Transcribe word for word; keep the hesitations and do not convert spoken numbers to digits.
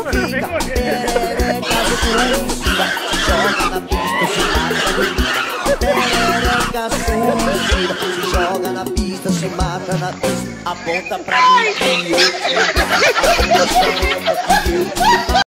fica perereca suicida. Se joga na pista, se mata na vida. Perereca suicida. Se joga na pista, se mata na pista. Aponta pra mim que eu te